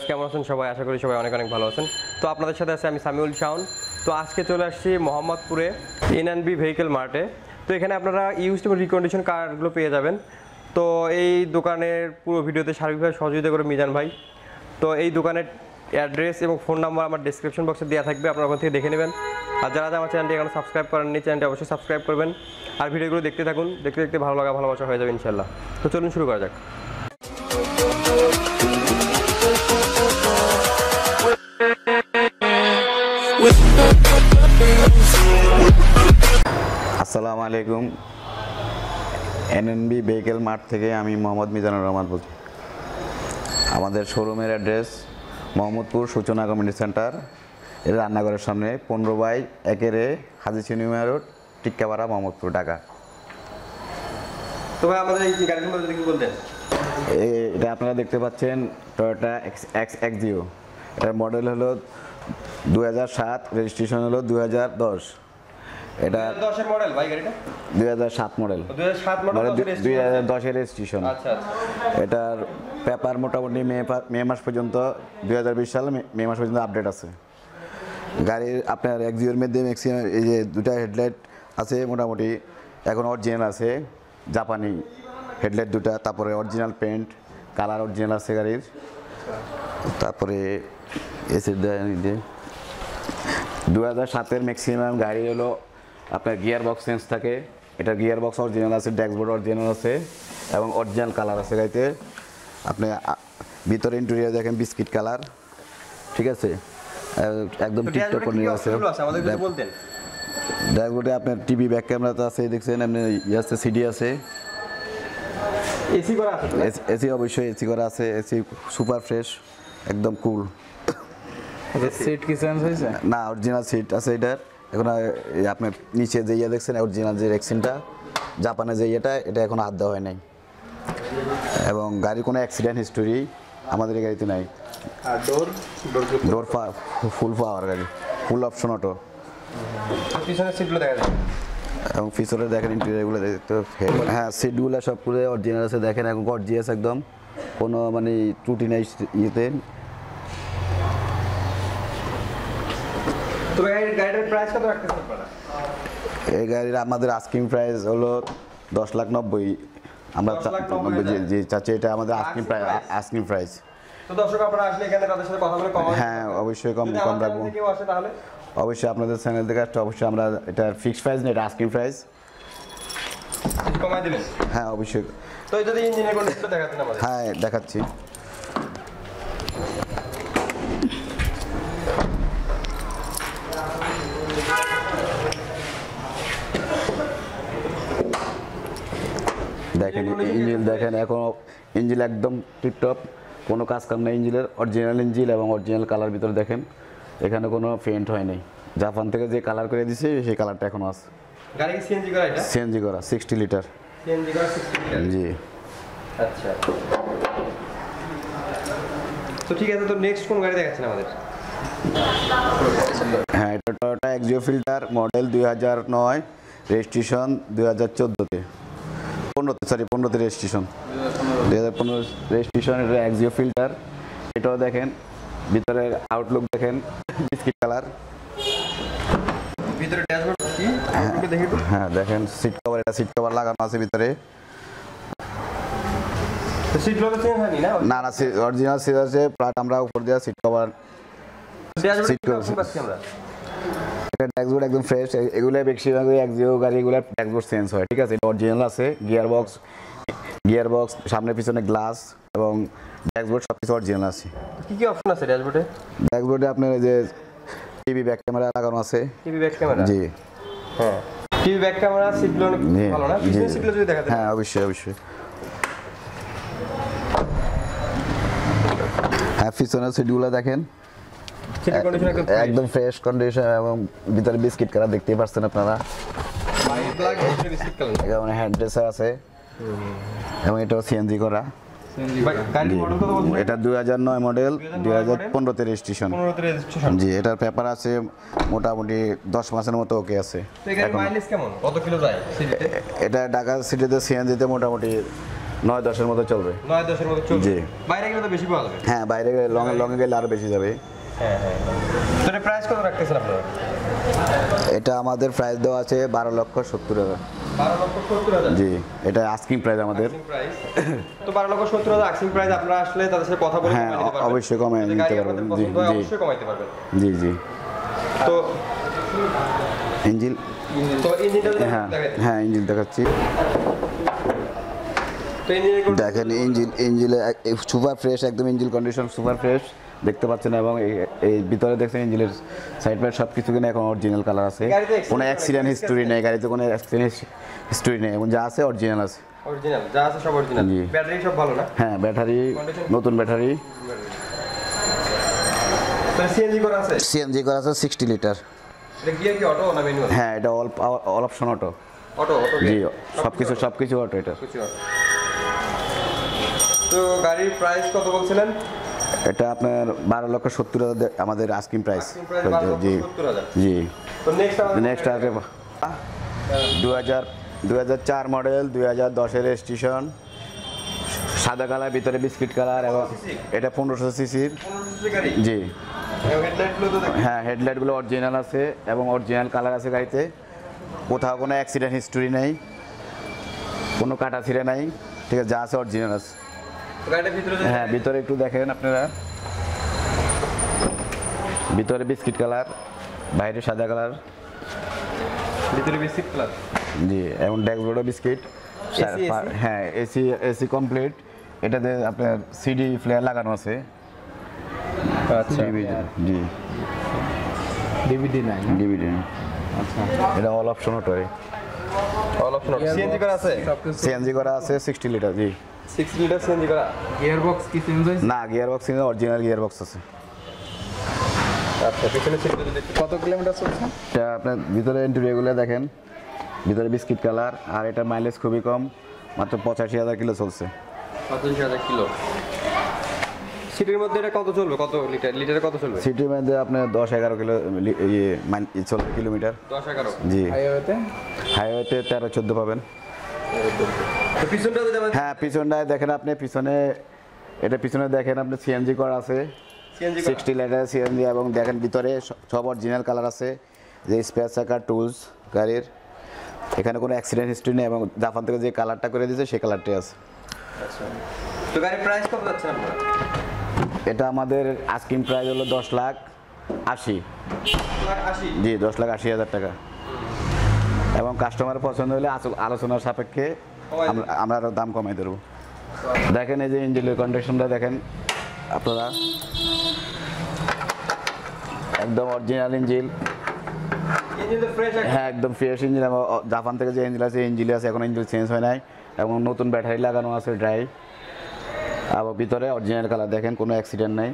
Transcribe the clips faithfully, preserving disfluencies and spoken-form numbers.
কেমন আছেন সবাই? আশা করি সবাই অনেক অনেক ভালো আছেন। তো আপনাদের সাথে আছে আমি সামিউল শাওন। তো আজকে চলে আসছি মোহাম্মদপুরে N and B vehicle mart. তো এখানে আপনারা ইউজড এবং রিকন্ডিশন কারগুলো পেয়ে যাবেন। তো এই দোকানের পুরো ভিডিওতে সার্বিকভাবে সহযোগিতা করে মিজান ভাই। তো এই দোকানের অ্যাড্রেস এবং ফোন নাম্বার আমার ডেসক্রিপশন বক্সে দেওয়া থাকবে, আপনারা ওখান থেকে দেখে নেবেন। আর যারা আমার চ্যানেলটি এখনো সাবস্ক্রাইব করেননি, চ্যানেলটি অবশ্যই সাবস্ক্রাইব করবেন। আর ভিডিওগুলো দেখতে থাকুন, দেখতে দেখতে ভালো লাগা ভালোবাসা হয়ে যাবে ইনশাল্লাহ। তো চলুন শুরু করা যাক। আসসালামু আলাইকুম। N N B vehicle mart থেকে আমি মোহাম্মদ মিজানুর রহমান বলছি। আমাদের শোরুমের অ্যাড্রেস মোহাম্মদপুর সূচনা কমিউনিটি সেন্টার, এর রান্নাঘরের সামনে, পনেরো বাই একের A, Haji cinema road, Tikkapara, Mohammadpur, Dhaka. তো ভাই আমাদের এই গাড়ির মধ্যে কি বলতেন? এটা আপনারা দেখতে পাচ্ছেন টয়োটা এক্স এক্স এক্সিও। এটার মডেল হলো দু হাজার সাত, রেজিস্ট্রেশন হলো দু হাজার দশ। এটা দশের মডেল ভাই, গাড়িটা দুই হাজার সাত মডেল, দুই হাজার দশের রেজিস্ট্রেশন। আচ্ছা আচ্ছা। এটার পেপার মোটামুটি মে মে মাস পর্যন্ত, দুই হাজার বিশ সাল মে মাস পর্যন্ত আপডেট আছে। গাড়ির আপনার এক্সিওর মধ্যে ম্যাক্সিমাম এই যে দুটা হেডলাইট আছে মোটামুটি এখন অরিজিনাল আছে, জাপানি হেডলাইট দুটা। তারপরে অরিজিনাল পেন্ট, কালার অরিজিনাল আছে গাড়ির। তারপরে এসে দু হাজার সাতের ম্যাক্সিমাম গাড়ি হলো আপনার গিয়ার বক্স চেঞ্জ থাকে। এটা গিয়ার বক্স অরিজিনাল আছে, ড্যাশবোর্ড অরিজিনাল আছে এবং অরিজিনাল কালার আছে গাড়িতে। আপনি ভিতরে ইন্টেরিয়র দেখেন বিস্কিট কালার, ঠিক আছে, একদম টিপটপ কন্ডিশন আছে। ড্যাশবোর্ডে আপনার টিভি ব্যাক ক্যামেরা তো আছে, দেখছেন আপনি, ইয়ে আছে, সিডি আছে, এসি করা আছে, এসি অবশ্যই এসি করা আছে। এসি সুপার ফ্রেশ, একদম কুল। সিট কি চেঞ্জ হয়েছে? না, অরিজিনাল সিট আছে এটার। এখন আপনার নিচে যে ইয়ে দেখছেন অরিজিনাল যে রেক্সিনটা, জাপানে যে ইয়েটা, এটা এখন হাত দেওয়া হয় নাই। এবং গাড়ির কোনো অ্যাক্সিডেন্ট হিস্টোরি আমাদের এই গাড়িতে নাই। ডোর ফুল পাওয়ার গাড়ি, ফুল অপশন অটো। পিছনের সিটগুলো দেখা যায় এবং পিছনে দেখেন ইন্টেরিয়রগুলো দেখতে, হ্যাঁ সিটগুলো সব পুরো অরিজিনাল আছে। দেখেন এখন গর্জিয়াস একদম, কোনো মানে ত্রুটি নেই ইয়েতে। তো এই গাড়ির প্রাইস কত রাখতেছেন আপনারা? এই গাড়ির আমাদের আস্কিং প্রাইস হলো দশ লাখ নব্বই। আমরা যে চাচ্ছি এটা আমাদের আস্কিং প্রাইস, আস্কিং প্রাইস। তো দর্শক আপনারা আসলে এখানে তাদের সাথে কথা বলে কম, হ্যাঁ অবশ্যই কম কম রাখবো। কেউ আসে তাহলে অবশ্যই আপনাদের চ্যানেল থেকে আসতে অবশ্যই আমরা এটা ফিক্সড প্রাইস না, এটা আস্কিং প্রাইস কমাই দিবেন। হ্যাঁ অবশ্যই। তো এই যদি ইঞ্জিনের কন্ডিশনটা দেখাতেন আমাদের। হ্যাঁ দেখাচ্ছি। দেখেন ইঞ্জিন, দেখেন এখন ইঞ্জিন একদম টিপটপ, কোনো কাজ কাম নেই ইঞ্জিনের। অরিজিনাল ইঞ্জিন এবং অরিজিনাল কালার ভিতরে দেখেন, এখানে কোনো পেইন্ট হয় নাই। জাপান থেকে যে কালার করে দিছে সেই কালারটা এখনো আছে। গাড়ি কি সিএনজি করা? এটা সিএনজি করা, সিক্সটি লিটার সিএনজি করা সিক্সটি লিটার। জি আচ্ছা। তো ঠিক আছে, তো নেক্সট কোন গাড়ি দেখাচ্ছেন আমাদের? হ্যাঁ, এটা টয়োটা এক্সিও ফিল্টার, মডেল দুই হাজার নয়, রেজিস্ট্রেশন দুই হাজার চোদ্দোতে, পনেরোতে, সরি পনেরোতে রেজিস্ট্রেশন, দুই হাজার পনেরো রেজিস্ট্রেশন। এটা এক্সিও ফিল্টার। এটাও দেখেন ভিতরের আউটলুক দেখেন, বিস্কিট কালার। ভিতরে ড্যাশবোর্ড কি আউটলুকে দেখে একটু। হ্যাঁ দেখেন সিট কভার, এটা সিট কভার লাগানো আছে ভিতরে। তো সিটগুলো তো চেঞ্জ হয়নি না? না না, অরিজিনাল সিট আছে, প্লাট আমরা উপর দেওয়া সিট কভার, সিট কভার পাচ্ছি আমরা। এটা ড্যাশবোর্ড একদম ফ্রেশ। এগুলো বেশিরভাগ এক্সিও গাড়ি, এগুলো ড্যাশবোর্ড চেঞ্জ হয়, ঠিক আছে। এটা অরিজিনাল আছে, গিয়ার বক্স, গিয়ার বক্স, সামনে পিছনে গ্লাস এবং ড্যাশবোর্ড সব কিছু অরিজিনাল আছে। কি কি অপশন আছে ড্যাশবোর্ডে? ড্যাশবোর্ডে আপনার এই যে টিভি ব্যাক ক্যামেরা লাগানো আছে। TV back camera? জি হ্যাঁ, টিভি ব্যাক ক্যামেরা। সিটগুলো অনেক ভালো না? পিছনের সিটগুলো যদি দেখাতে। হ্যাঁ অবশ্যই অবশ্যই। হ্যাঁ পিছনের সিটগুলো দেখেন একদম ফ্রেশ কন্ডিশন এবং ভিতরে বিস্কিট কালার দেখতেই পাচ্ছেন আপনারা। এখানে হ্যান্ড ড্রেসার আছে এবং এটাও সিএনজি করা। এটা দুই হাজার নয় মডেল, দুই হাজার পনেরোতে রেজিস্ট্রেশন। জি, এটার পেপার আছে মোটামুটি দশ মাসের মতো ওকে আছে। এটা ঢাকা সিটিতে সিএনজিতে মোটামুটি নয় দশের মতো চলবে। নয় দশের মতো চলবে। জি। বাইরে গেলে তো বেশি পাওয়া যাবে। হ্যাঁ, বাইরে গেলে লং লংয়ে গেলে আরও বেশি যাবে। হ্যাঁ হ্যাঁ। তো এটা প্রাইস কত রাখতেছেন আপনারা? এটা আমাদের প্রাইস দেওয়া আছে বারো লক্ষ সত্তর হাজার। বারো লক্ষ সত্তর হাজার। জি, এটা আস্কিং প্রাইস আমাদের। প্রাইস তো বারো লক্ষ সত্তর হাজার আস্কিং প্রাইস। আপনারা আসলে তাদের সাথে কথা বলে হ্যাঁ, কমাই দিতে পারবেন। অবশ্যই কমাই যদি নিতে গাড়ি পারবেন। আপনাদের জি, পছন্দ হয় জি। অবশ্যই কমাইতে পারবেন। জি জি। তো ইঞ্জিন, তো ইঞ্জিনটা যদি হ্যাঁ দেখাই। হ্যাঁ ইঞ্জিন দেখাচ্ছি। তো ইঞ্জিনের কোন দেখেন ইঞ্জিন, ইঞ্জিনে সুপার ফ্রেশ, একদম ইঞ্জিন কন্ডিশন সুপার ফ্রেশ দেখতে পাচ্ছেন। এবং এই- এই ভিতরে দেখছেন ইঞ্জিনের সাইড প্যাড সব কিছু কিনে এখন অরিজিনাল কালার আছে। গাড়িতে accident কোনো হয়, অ্যাক্সিডেন্ট কোনো হিস্টোরি নেই, গাড়িতে কোনো অ্যাক্সিডেন্ট হিস্টোরি নেই এবং যা আছে অরিজিনাল আছে। অরিজিনাল যা আছে সব অরিজিনাল। জি। ব্যাটারি সব ভালো না? হ্যাঁ, ব্যাটারি নতুন ব্যাটারি। তো সিএনজি করা আছে? সিএনজি করা আছে সিক্সটি লিটার। এটা গিয়ার কি অটো না ম্যানুয়াল? হ্যাঁ, এটা all all option auto. Auto auto জি, সব কিছু সব কিছু অটো এটা। কিছু auto। তো গাড়ির প্রাইস কত বলছিলেন? এটা আপনার বারো লক্ষ সত্তর হাজার দে- আমাদের আস্কিং প্রাইস। Asking price বারো লক্ষ জি সত্তর হাজার। জি। তো নেক্সট আমাদের নেক্সট আছে দু হাজার দুই হাজার চার মডেল, দুই হাজার দশের রেজিস্ট্রেশন, সাদা কালার, ভিতরে বিস্কিট কালার এবং এটা পনেরোশো সিসির। পনেরো সিসি গাড়ি। জি এবং হেডলাইটগুলো তো দেখেন। হ্যাঁ, হেডলাইটগুলো অরিজিনাল আছে এবং অরিজিনাল কালার আছে গাড়িতে। কোথাও কোনো অ্যাক্সিডেন্ট হিস্টোরি নেই, কোনো কাটা ছিঁড়ে নাই, ঠিক আছে, যা আছে অরিজিনাল আছে। গাড়িটার ভিতরে যদি হ্যাঁ, ভিতরে একটু দেখেন আপনারা, ভিতরে বিস্কিট কালার, বাইরে সাদা কালার। ভিতরে বেসিক প্লাস। জি, এবং ড্যাশবোর্ডও বিস্কিট। AC, AC? হ্যাঁ, এসি এসি কমপ্লিট। এটাতে আপনার সিডি প্লেয়ার লাগানো আছে। আচ্ছা। জি, ডিভিডি নাই না? ডিভিডি। আচ্ছা। এটা all option auto. All option CNG করা আছে? সবকিছু সিএনজি করা আছে সিক্সটি লিটার। জি, সিক্স লিটার সিএনজি করা। গিয়ার বক্স কি চেঞ্জ হয়েছে? না, গিয়ার বক্স কিন্তু অরিজিনাল গিয়ার বক্স আছে। আচ্ছা, পিছনে সিটটা যদি একটু কত কিলোমিটার চলছে? এটা আপনার ভিতরে ইন্টেরিয়রগুলো দেখেন, ভিতরে বিস্কিট কালার। আর এটা মাইলেজ খুবই কম, মাত্র পঁচাশি হাজার কিলো চলছে। পঁচাশি হাজার কিলো। সিটির মধ্যে এটা কত চলবে? কত লিটার? লিটারে কত চলবে? সিটির মধ্যে আপনার দশ এগারো কিলো লি- ইয়ে মাইল চলবে কিলোমিটার। দশ এগারো। জি, হাইওয়েতে হাইওয়েতে তেরো চোদ্দো পাবেন। তো পিছনটা যদি আমাদের হ্যাঁ, পিছনটায় দেখেন আপনি, পিছনে এটা পিছনে দেখেন আপনি সিএনজি করা আছে, সিএনজি সিক্সটি লিটার সিএনজি। এবং দেখেন ভিতরে স- সব অরিজিনাল কালার আছে, যে স্পেয়ার চাকার টুলস গাড়ির। এখানে কোনো অ্যাক্সিডেন্ট হিস্ট্রি নেই এবং জাপান থেকে যে কালারটা করে দিয়েছে সেই কালারটাই আছে। আচ্ছা। তো গাড়ির প্রাইস কত যাচ্ছে আপনারা? এটা আমাদের আস্কিং প্রাইস হলো দশ লাখ আশি। লাখ আশি। জি, দশ লাখ আশি হাজার টাকা। এবং কাস্টমার পছন্দ হলে আচ- আলোচনার সাপেক্ষে আমরা আমরা আরও দাম কমাই দেবো। দেখেন এই যে ইঞ্জিনের কন্ডিশনটা দেখেন আপনারা, একদম অরিজিনাল ইঞ্জিন। ইঞ্জিন তো ফ্রেশ আছে। হ্যাঁ, একদম ফ্রেশ ইঞ্জিন। এবং জাপান থেকে যে ইঞ্জিন আছে ইঞ্জিন আছে, এখন ইঞ্জিন চেঞ্জ হয় নাই এবং নতুন ব্যাটারি লাগানো আছে ড্রাই। এবং ভিতরে অরিজিনাল কালার দেখেন, কোনো অ্যাক্সিডেন্ট নাই।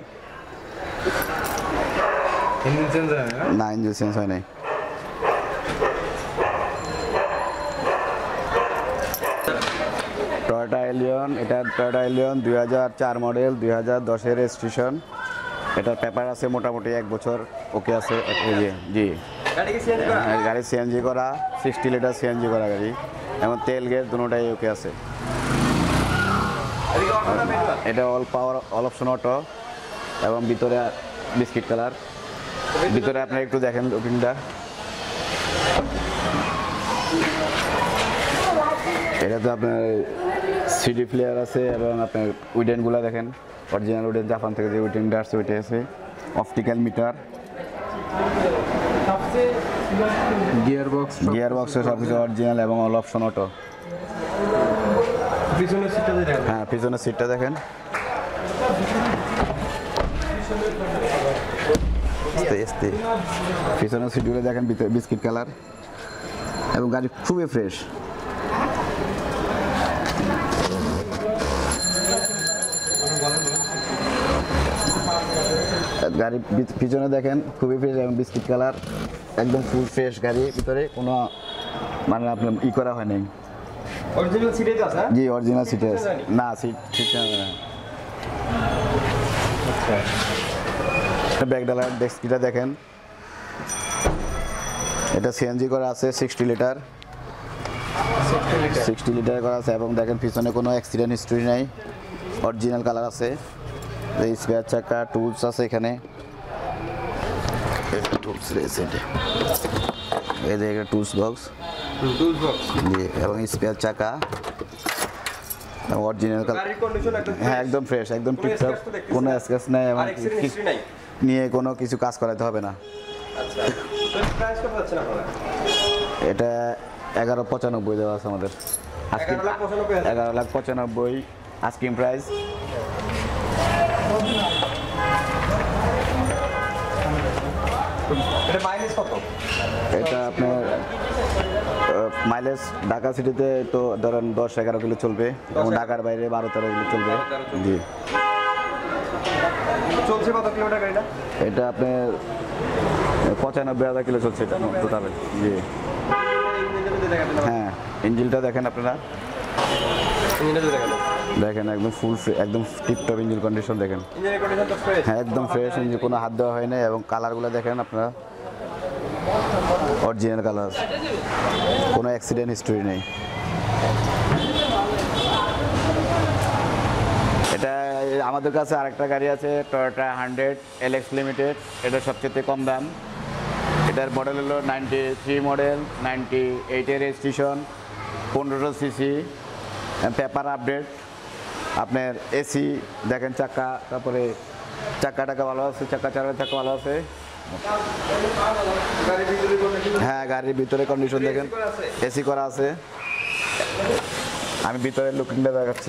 ইঞ্জিন চেঞ্জ হয় না? না, ইঞ্জিন চেঞ্জ হয় নাই। টয়োটা এলিয়ন, এটা টয়োটা এলিয়ন দুই হাজার চার মডেল, দুই হাজার দশের রেজিস্ট্রেশন। এটার পেপার আছে মোটামুটি এক বছর ওকে আছে। এই যে, জি, গাড়ি কি সিএনজি করা? হ্যাঁ, গাড়ি সিএনজি করা, সিক্সটি লিটার সিএনজি করা গাড়ি এবং তেল গ্যাস দুটোটাই ওকে আছে। এদিকে অটো না ম্যানুয়াল? এটা all power all option auto এবং ভিতরে বিস্কিট কালার। ভিতরে আপনি একটু দেখেন লুকিংটা। এটাতে আপনার সিডি প্লেয়ার আছে এবং আপনার উইডেনগুলো দেখেন, অরিজিনাল উইডেন, জাপান থেকে যে উইডেনটা আসছে ওইটা আছে। Optical meter, gear box gear বক্সে সব কিছু অরিজিনাল এবং অল অপশন অটো। পিছনের সিটটা যদি দেখেন। হ্যাঁ, পিছনের সিটটা দেখেন, আস্তে আস্তে। পিছনের সিটগুলো দেখেন, ভিতরে বিস্কিট কালার এবং গাড়ি খুবই ফ্রেশ। গাড়ি পি- পিছনে দেখেন খুবই ফ্রেশ এবং বিস্কিট কালার, একদম ফুল ফ্রেশ গাড়ি। ভিতরে কোনো মানে আপনার ই করা হয় নাই। অরিজিনাল সিটে তো আছে? জি, অরিজিনাল সিটে আছে। না, সিট ঠিক না। আচ্ছা। ব্যাক ডালার ডেস্কটা দেখেন, এটা সিএনজি করা আছে sixty litre. Litre sixty litre করা আছে এবং দেখেন পিছনে কোনো অ্যাক্সিডেন্ট হিস্ট্রি নাই, অরিজিনাল কালার আছে। এই স্পেয়ার চাকা টুলস আছে এখানে, টুলস রয়েছে এটা। এই যে একটা টুলস বক্স টুলস বক্স। জি, এবং স্পেয়ার চাকা অরিজিনাল কালার। গাড়ির কন্ডিশন একদম হ্যাঁ একদম ফ্রেশ, একদম কোনো টিপটপ, scratch তো দেখতেছি কোনো না। স্ক্র্যাচ নাই এবং আর accident history নাই। নিয়ে কোনো কিছু কাজ করাতে হবে না। আচ্ছা, তো প্রাইস কত যাচ্ছে আপনারা? এটা এগারো পঁচানব্বই দেওয়া আছে আমাদের। এগারো লাখ পঁচানব্বই হাজার। এগারো লাখ পঁচানব্বই আস্কিং প্রাইস। এটা মাইলেজ কত? এটা আপনার মাইলেজ ঢাকা সিটিতে তো ধরেন দশ এগারো কিলো চলবে এবং ঢাকার বাইরে বারো তেরো কিলো চলবে। বারো তেরো চলবে। জি, চলছে কত কিলোমিটার গাড়িটা? এটা আপনার পঁচানব্বই হাজার কিলো চলছে এটা টোটালে। জি হ্যাঁ, ইঞ্জিনটা দেখেন আপনারা, দেখেন একদম ফুল একদম টিপটপ ইঞ্জিন কন্ডিশন দেখেন। ইঞ্জিনের কন্ডিশন তো ফ্রেশ। হ্যাঁ একদম ফ্রেশ ইঞ্জিন, কোনো হাত দেওয়া হয় না এবং কালারগুলো দেখেন আপনারা অরিজিনাল কালার, কোনো অ্যাক্সিডেন্ট হিস্টরি নেই। এটা আমাদের কাছে আরেকটা গাড়ি আছে টয়োটা হান্ড্রেড এলএক্স লিমিটেড, এটা সবচেয়ে কম দাম। এটার মডেল হলো নাইনটি থ্রি মডেল, নাইনটি এইটের রেজিস্ট্রেশন, পনেরোশো সিসি, পেপার আপডেট, আপনার এসি দেখেন, চাকা, তারপরে চাকা টাকা ভালো আছে, চাকা চাকা চাকা ভালো আছে। গাড়ির ভিতরে কন্ডিশন হ্যাঁ গাড়ির ভিতরে কন্ডিশন দেখেন, এসি করা আছে। আমি ভিতরে লুকিংটা দেখাচ্ছি,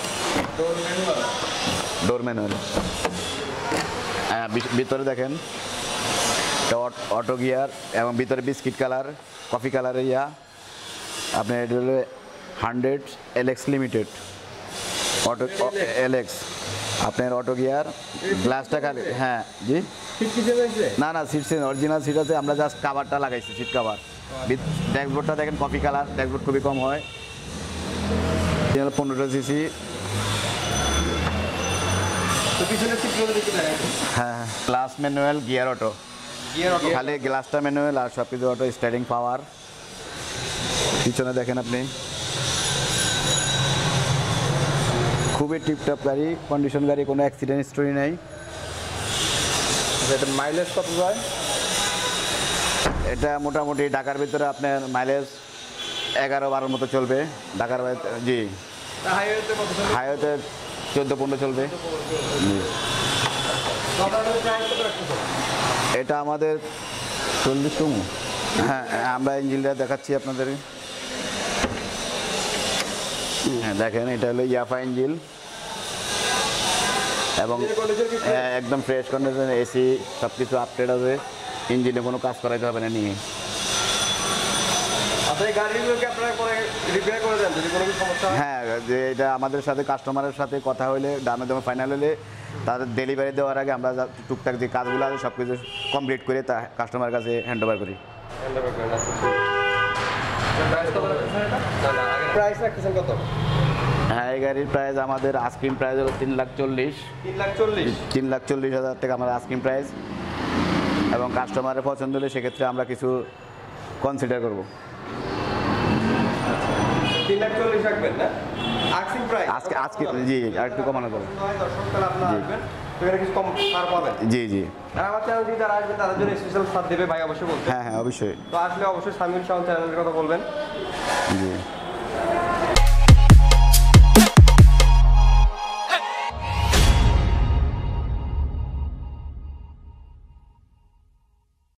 ডোর ম্যানুয়াল। হ্যাঁ ভি- ভিতরে দেখেন অটো গিয়ার এবং ভিতরে বিস্কিট কালার, কফি কালারের ইয়া। আপনার এটা হলো hundred LX limited auto LX, আপনার অটো গিয়ার, গ্লাসটা খালি। হ্যাঁ জি, না না সিট অরিজিনাল সিট আছে, আমরা জাস্ট কাভারটা লাগাইছি, সিট কাভার। ড্যাশবোর্ডটা দেখেন কফি কালার, ড্যাশবোর্ড খুবই কম হয়। পনেরো সিসি। তো পিছনের সিটগুলো দেখতে দেখেন। হ্যাঁ glass manual, gear auto, gear auto. খালি গ্লাসটা ম্যানুয়াল আর সব কিছু অটো, স্টার্টিং পাওয়ার। পিছনে দেখেন আপনি, খুবই টিপটপ গাড়ি, কন্ডিশন গাড়ি, কোনো অ্যাক্সিডেন্ট হিস্টরি নেই। এটা মাইলেজ কত যায়? এটা মোটামুটি ঢাকার ভিতরে আপনার মাইলেজ এগারো বারোর মতো চলবে, ঢাকার বাইরে। জি, হাইওয়েতে কত চলে? হাইওয়েতে চোদ্দো পনেরো চলবে। জি, তো আপনাদের প্রাইস কত রাখতেছেন? এটা আমাদের চল্লিশ টু। হ্যাঁ আমরা ইঞ্জিনটা দেখাচ্ছি আপনাদের। হ্যাঁ দেখেন, এটা হলো ইয়াফা ইঞ্জিন এবং হ্যাঁ, একদম ফ্রেশ কন্ডিশন, এসি সব কিছু আপডেট আছে, ইঞ্জিনে কোনো কাজ করাইতে হবে না নিয়ে। আচ্ছা, এই গাড়িগুলোকে আপনারা পরে রিপেয়ার করে দেন যদি কোনো কিছু সমস্যা হয়? হ্যাঁ, যে এটা আমাদের সাথে কাস্টমারের সাথে কথা হলে, দামে দামে ফাইনাল হলে, তাদের ডেলিভারি দেওয়ার আগে আমরা যা টুকটাক যে কাজগুলো আছে সব কিছু কমপ্লিট করে তা কাস্টমারের কাছে হ্যান্ড ওভার করি। প্রাইস রাখতেছেন কত? হ্যাঁ এই গাড়ির প্রাইস আমাদের আস্কিং প্রাইস হলো তিন লাখ চল্লিশ তিন লাখ চল্লিশ। তিন লাখ চল্লিশ হাজার টাকা আমার আস্কিং প্রাইস, এবং কাস্টমারের পছন্দ হলে সেক্ষেত্রে আমরা কিছু কনসিডার করব। তিন লাখ চল্লিশ রাখবেন না? আস্কিং প্রাইস আজকে আজকে জি আর একটু কমানো যাবে। দর্শক তাহলে আপনারা আসবেন, তো এখানে কিছু কম ছাড় পাবেন। জি জি আর আমার চ্যানেল থেকে যারা আসবেন তাদের জন্য স্পেশাল ছাড় দেবে ভাই, অবশ্যই বলতে। হ্যাঁ হ্যাঁ অবশ্যই। তো আসলে অবশ্যই সামিউল শাওন চ্যানেলের কথা বলবেন। জি